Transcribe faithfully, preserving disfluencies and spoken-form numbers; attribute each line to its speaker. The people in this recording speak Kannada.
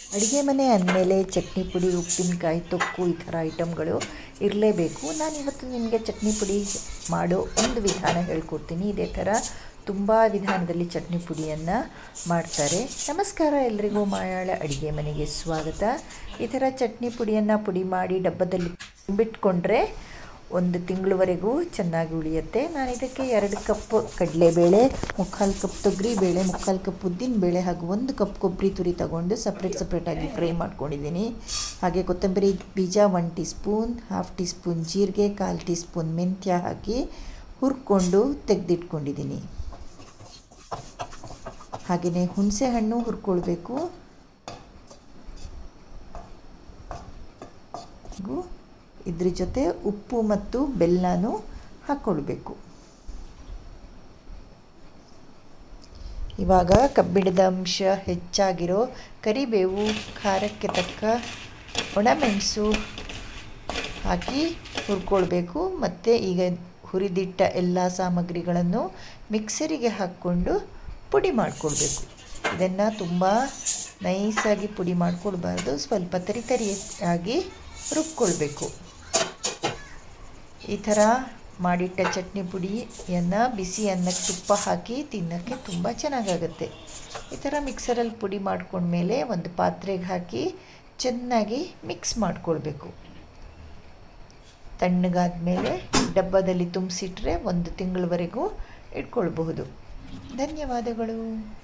Speaker 1: ಅಡುಗೆ ಮನೆ ಅಂದಮೇಲೆ ಚಟ್ನಿ ಪುಡಿ, ಉಪ್ಪಿನಕಾಯಿ, ತೊಕ್ಕು ಈ ಥರ ಐಟಮ್ಗಳು ಇರಲೇಬೇಕು. ನಾನಿವತ್ತು ನಿಮಗೆ ಚಟ್ನಿ ಪುಡಿ ಮಾಡೋ ಒಂದು ವಿಧಾನ ಹೇಳ್ಕೊಡ್ತೀನಿ. ಇದೇ ಥರ ತುಂಬ ವಿಧಾನದಲ್ಲಿ ಚಟ್ನಿ ಪುಡಿಯನ್ನು ಮಾಡ್ತಾರೆ. ನಮಸ್ಕಾರ, ಎಲ್ರಿಗೂ ಮಾಯಾಳ ಅಡುಗೆ ಮನೆಗೆ ಸ್ವಾಗತ. ಈ ಥರ ಚಟ್ನಿ ಪುಡಿಯನ್ನು ಪುಡಿ ಮಾಡಿ ಡಬ್ಬದಲ್ಲಿ ಬಿಟ್ಕೊಂಡ್ರೆ ಒಂದು ತಿಂಗಳವರೆಗೂ ಚೆನ್ನಾಗಿ ಉಳಿಯುತ್ತೆ. ನಾನು ಇದಕ್ಕೆ ಎರಡು ಕಪ್ ಕಡಲೆಬೇಳೆ, ಮುಕ್ಕಾಲು ಕಪ್ ತೊಗರಿಬೇಳೆ, ಮುಕ್ಕಾಲು ಕಪ್ ಉದ್ದಿನಬೇಳೆ ಹಾಗೂ ಒಂದು ಕಪ್ ಕೊಬ್ಬರಿ ತುರಿ ತಗೊಂಡು ಸಪ್ರೇಟ್ ಸಪ್ರೇಟಾಗಿ ಫ್ರೈ ಮಾಡ್ಕೊಂಡಿದ್ದೀನಿ. ಹಾಗೆ ಕೊತ್ತಂಬರಿ ಬೀಜ one teaspoon, half teaspoon ಜೀರಿಗೆ, ಕಾಲು ಟೀ ಸ್ಪೂನ್ ಮೆಂತ್ಯ ಹಾಕಿ ಹುರ್ಕೊಂಡು ತೆಗೆದಿಟ್ಕೊಂಡಿದ್ದೀನಿ. ಹಾಗೆಯೇ ಹುಣಸೆ ಹಣ್ಣು ಹುರ್ಕೊಳ್ಬೇಕು. ಇದ್ರ ಜೊತೆ ಉಪ್ಪು ಮತ್ತು ಬೆಲ್ಲನೂ ಹಾಕ್ಕೊಳ್ಬೇಕು. ಇವಾಗ ಕಬ್ಬಿಣದ ಅಂಶ ಹೆಚ್ಚಾಗಿರೋ ಕರಿಬೇವು, ಖಾರಕ್ಕೆ ತಕ್ಕ ಒಣಮೆಣಸು ಹಾಕಿ ಹುರ್ಕೊಳ್ಬೇಕು. ಮತ್ತು ಈಗ ಹುರಿದಿಟ್ಟ ಎಲ್ಲ ಸಾಮಗ್ರಿಗಳನ್ನು ಮಿಕ್ಸರಿಗೆ ಹಾಕ್ಕೊಂಡು ಪುಡಿ ಮಾಡಿಕೊಳ್ಬೇಕು. ಇದನ್ನು ತುಂಬ ನೈಸಾಗಿ ಪುಡಿ ಮಾಡಿಕೊಳ್ಬಾರ್ದು, ಸ್ವಲ್ಪ ತರಿ ತರಿಯಾಗಿ ರುಬ್ಕೊಳ್ಬೇಕು. ಈ ಥರ ಮಾಡಿಟ್ಟ ಚಟ್ನಿ ಪುಡಿಯನ್ನು ಬಿಸಿ ಅನ್ನಕ್ಕೆ ತುಪ್ಪ ಹಾಕಿ ತಿನ್ನೋಕ್ಕೆ ತುಂಬ ಚೆನ್ನಾಗಾಗುತ್ತೆ. ಈ ಥರ ಮಿಕ್ಸರಲ್ಲಿ ಪುಡಿ ಮಾಡ್ಕೊಂಡ್ಮೇಲೆ ಒಂದು ಪಾತ್ರೆಗೆ ಹಾಕಿ ಚೆನ್ನಾಗಿ ಮಿಕ್ಸ್ ಮಾಡಿಕೊಳ್ಬೇಕು. ತಣ್ಣಗಾದ ಮೇಲೆ ಡಬ್ಬದಲ್ಲಿ ತುಂಬಿಸಿಟ್ರೆ ಒಂದು ತಿಂಗಳವರೆಗೂ ಇಟ್ಕೊಳ್ಬಹುದು. ಧನ್ಯವಾದಗಳು.